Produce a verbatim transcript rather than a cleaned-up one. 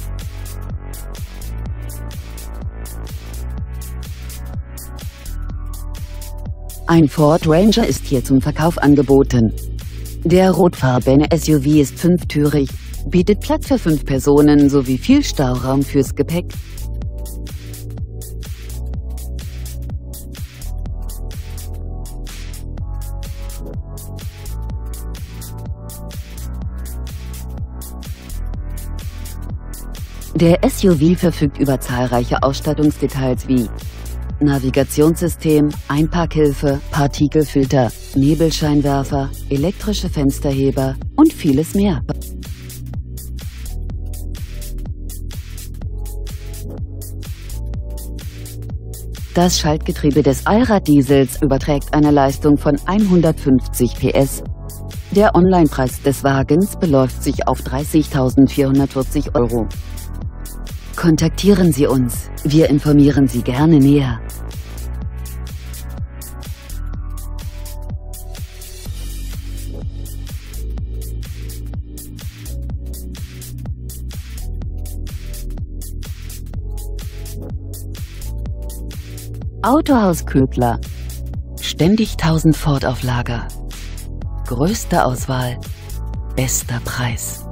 Ein Ford Ranger ist hier zum Verkauf angeboten. Der rotfarbene S U V ist fünftürig, bietet Platz für fünf Personen sowie viel Stauraum fürs Gepäck. Der S U V verfügt über zahlreiche Ausstattungsdetails wie Navigationssystem, Einparkhilfe, Partikelfilter, Nebelscheinwerfer, elektrische Fensterheber und vieles mehr. Das Schaltgetriebe des Allraddiesels überträgt eine Leistung von hundertfünfzig P S. Der Onlinepreis des Wagens beläuft sich auf dreißigtausendvierhundertvierzig Euro. Kontaktieren Sie uns, wir informieren Sie gerne näher. Autohaus Ködler. Ständig tausend Ford auf Lager. Größte Auswahl, bester Preis.